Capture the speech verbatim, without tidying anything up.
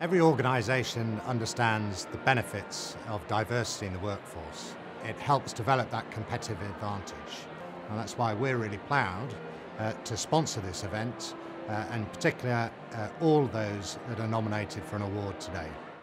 Every organisation understands the benefits of diversity in the workforce. It helps develop that competitive advantage. And that's why we're really proud uh, to sponsor this event, uh, and in particular uh, all those that are nominated for an award today.